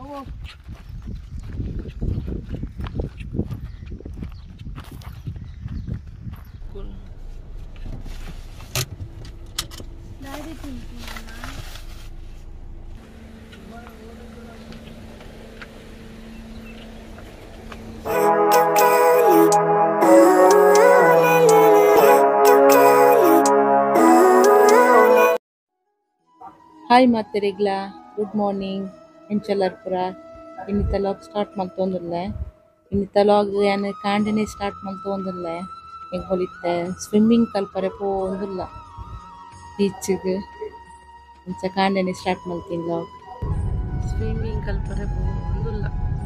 Hi ಮಾತೆರೆಗ್ಲ good morning ಎಂಚೆಲ್ಲರ್ ಪುರ ಇನ್ನಿತ ಲಾಗ್ ಸ್ಟಾರ್ಟ್ ಮಲ್ತೊಂದುಲ್ಲೆ ಇನ್ನಿತ ಲಾಗ್ ಯಾನ್ ಕಾಂಡೆನೆ ಸ್ಟಾರ್ಟ್ ಮಲ್ತೊಂದುಲ್ಲೆ ಎಂಗೊಲಿತ್ತೆ ಸ್ವಿಮ್ಮಿಂಗ್ ಕಲ್ಪರೆ ಪೋವೊಂದುಲ್ಲ ಬೀಚ್ಗ್ ಇಂಚ ಕಾಂಡೆನೆ ಸ್ಟಾರ್ಟ್ ಮಲ್ತಿನ್ ಲಾಗ್ ಸ್ವಿಮ್ಮಿಂಗ್ ಕಲ್ಪರೆ ಪೋವೊಂದುಲ್ಲ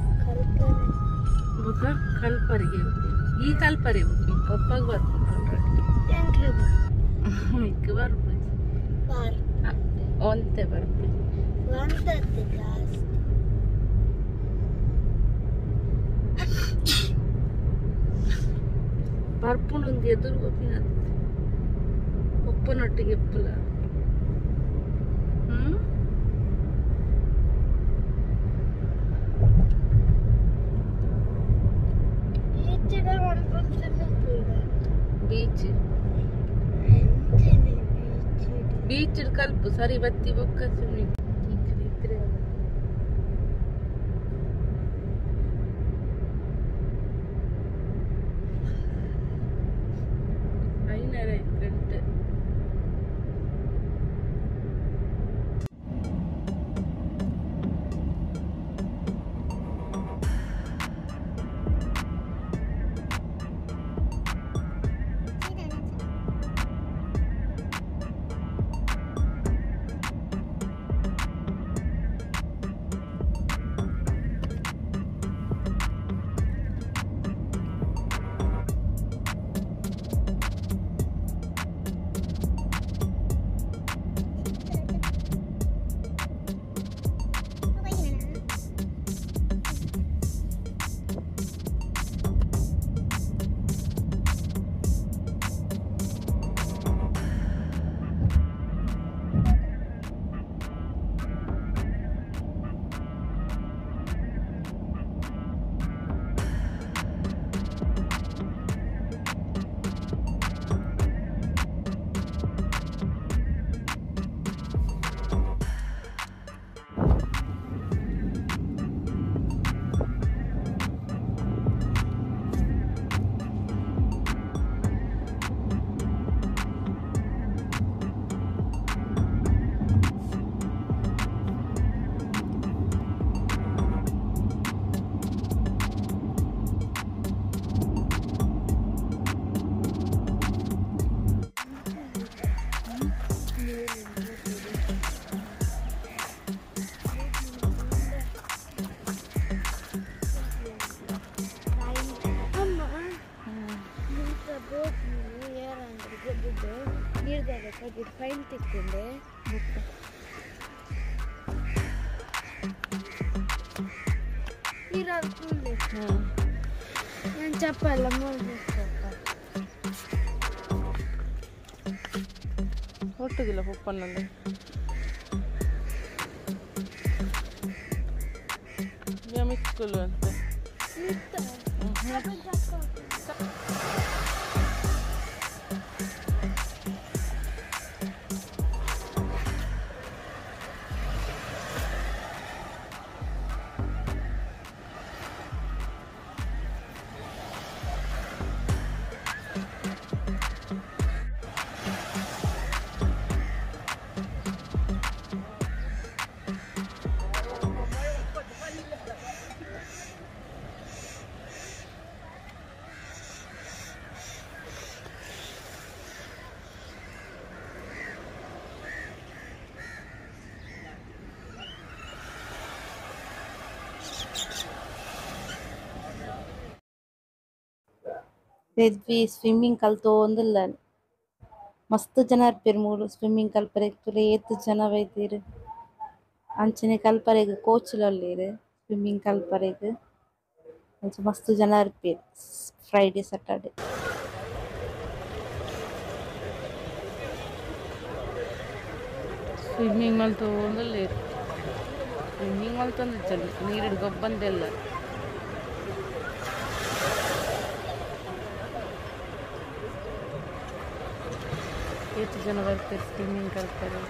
ಬೊಕ ಕಲ್ಪರೆಗೆ ಈ ಕಲ್ಪರೆ ಪಪ್ಪಗ್ ಬರ್ಪುಂಡು ಇಕ್ ಬರ್ಪುಜಿ ಒಂತೆ ಬರ್ಪುಜಿ ಬರ್ಪುಂಡು ಎದುರು ಗೊತ್ತಿನ ಒಪ್ಪನೊಟ್ಟಿಗೆ ಎಪ್ಪುಲ ಬೀಚ್ ಬೀಚ್ ಕಲ್ಪು ಸರಿ ಬತ್ತಿ ಬೊಕ್ಕ ಸ್ವಿಮ್ಮಿಂಗ್ ಫೈನ್ ತಿಕ್ಕೊಂಡೆ ನಾನು ಚಪ್ಪಲ್ಲ ಒಟ್ಟಿಗಿಲ್ಲ ಪಪ್ಪನಲ್ಲಿ ಮಿಕ್ಕಲು ಅಂತ ಎದ್ವಿ ಸ್ವಿಮ್ಮಿಂಗ್ ಕಲ್ತೊಂದುಲ್ಲ ಮಸ್ತ್ ಜನ ಇರ್ಪೇರು ಮೂಲು ಸ್ವಿಮ್ಮಿಂಗ್ ಕಲ್ಪರೆ ತುಲೆ ಏತ್ ಜನ ಬೈದೀರ್ ಅಂಚನೆ ಕಲ್ಪರೆಗ್ ಕೋಚ್ಲಲ್ಲೇರ್ ಸ್ವಿಮ್ಮಿಂಗ್ ಕಲ್ಪರೆಗ್ ಅಂಚ ಮಸ್ತ್ ಜನ ಇರ್ಪೇರು ಫ್ರೈಡೆ ಸ್ಯಾಟರ್ಡೆ ಸ್ವಿಮ್ಮಿಂಗ್ ಮಲ್ತೊಂದುಲ್ಲೇರ್ ಹಿಂಗೆ ಮಲ್ತಂದಿತ್ತು ನೀರಿನ ಗೊಬ್ಬಂದೆಲ್ಲ ಎಷ್ಟು ಜನ ಬರ್ತಾರೆ ಸ್ವಿಮ್ಮಿಂಗ್ ಕಲ್ತಾರೆ.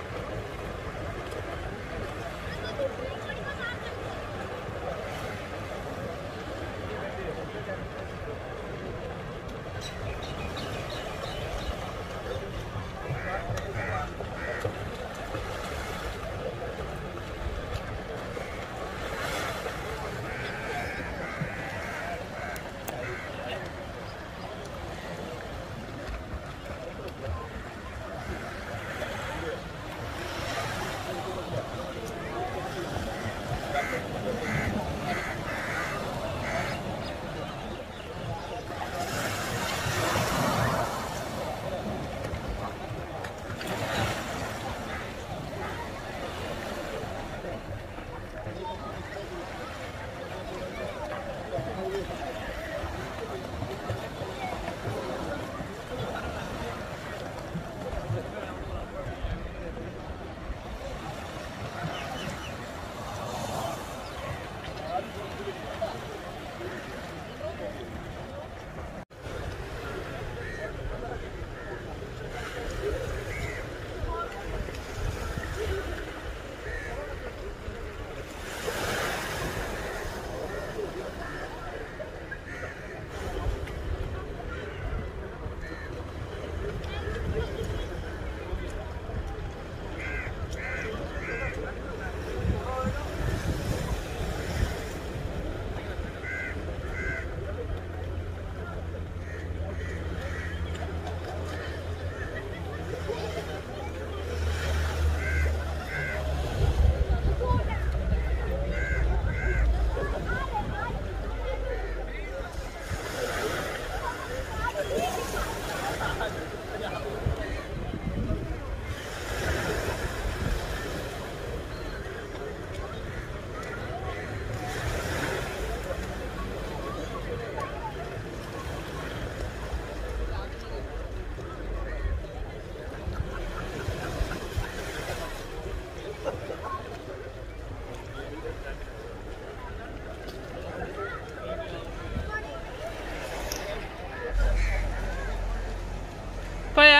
Paya?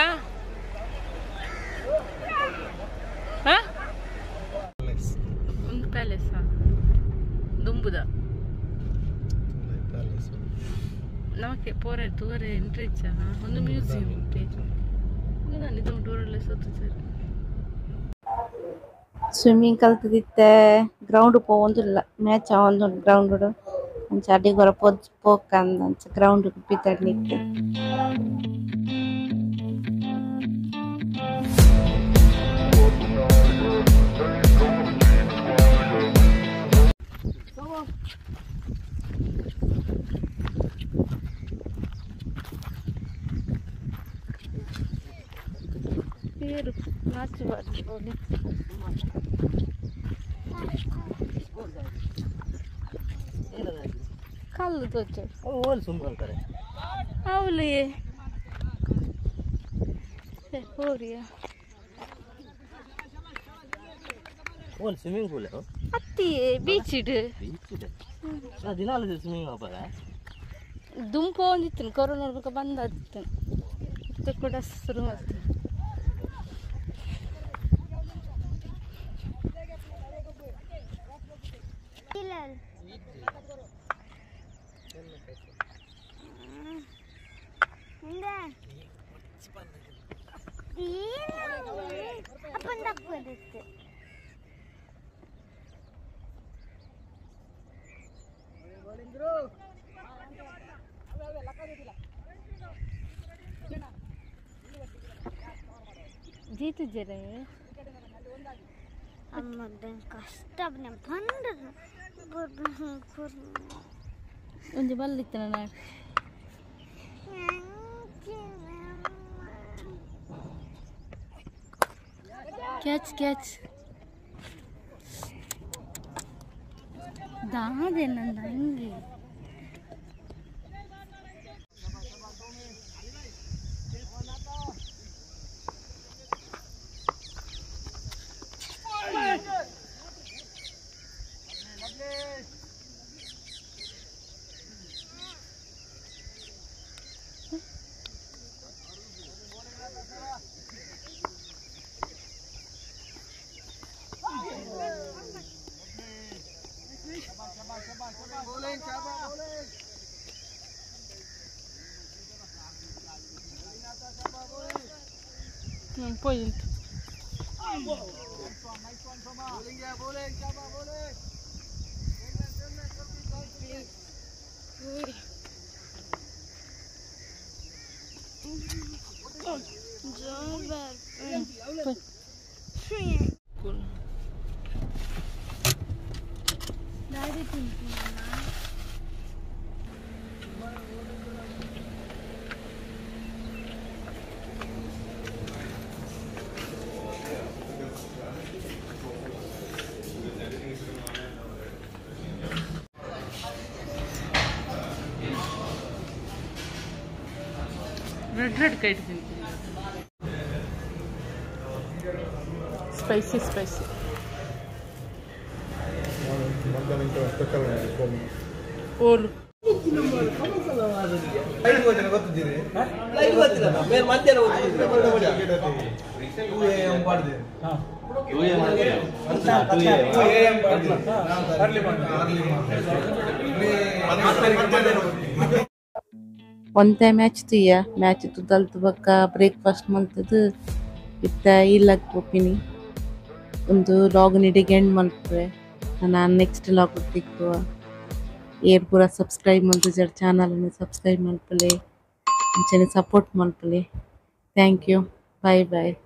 Huh? ಒಂದು ಪ್ಯಾಲೇಸ್ ದುಂಬುದ ನಮಗೆ ಪೋರೆ ತೂರೆ ಎಂಟ್ರಿ ಒಂದು ಮ್ಯೂಸಿಯಂ ಉಂಟು ಇದು ಟೂರಲ್ಲೇ ಸುತ್ತು ಸರ್ ಸ್ವಿಮ್ಮಿಂಗ್ ಕಲ್ತದಿತ್ತೆ ಗ್ರೌಂಡ್ ಪೋಂದಿಲ್ಲ ಮ್ಯಾಚ್ ಒಂದು ಗ್ರೌಂಡ್ ಅಂಚ ಅಡಿಗೊರ ಪೋಕಂದ ಅಂಚ ಗ್ರೌಂಡ್ ಪಿತಡ್ಲಿಕ್ಕೆ పేరు నాచుబాటు కళ్ళు తోచాడు అవులే ಹೋರಿಯಾ ಓಲ್ ಸ್ವಿಮ್ಮಿಂಗ್ ಪೂಲ್ ಅತ್ತಿ ಬೀಚ್ ಇಡು ದಿನಾಲು ಸ್ವಿಮ್ಮಿಂಗ್ ಹೋಗ್ಬಾರ ದುಂಪು ಒಂದಿತ್ತು ಕೊರೋನಾ ನೋಡ್ಬೇಕು ಬಂದಿತ್ತು ಇದು ಕೂಡ ಶುರು ಮಾಡ್ತೀನಿ जीतु जरे कष्ट ಒಂದು ಬಲ್ಲಿತ್ತನ ನಾನು ಕ್ಯಾಚ್ ಕ್ಯಾಚ್ ದಾದೆ ನಂದ ಹಂಗೆ Point. Cool. Red kite. Spicy. All. ಒಂದೇ ಮ್ಯಾಚ್ ತುಯ್ಯ ಮ್ಯಾಚ್ ತುದಲ್ತು ಬಕ್ಕ ಬ್ರೇಕ್ಫಾಸ್ಟ್ ಮಲ್ತದು ಇತ್ತ ಇಲ್ಲಕ್ ಒಪ್ಪಿನಿ ಒಂದು ಲಾಗ್ ನಿಡಿಗೆ ಎಂಡ್ ಮಲ್ಪುವೆ ನಾನು ನೆಕ್ಸ್ಟ್ ಲಾಗ್ ತಿಕ್ಕುವ ಏರ್ ಪೂರ ಸಬ್ಸ್ಕ್ರೈಬ್ ಮಲ್ತು ಜರ ಚಾನಲ್ನ ಸಬ್ಸ್ಕ್ರೈಬ್ ಮಲ್ಪಲೆ ಅಂಚನೆ ಸಪೋರ್ಟ್ ಮಲ್ಪಲೆ ಥ್ಯಾಂಕ್ ಯು ಬಾಯ್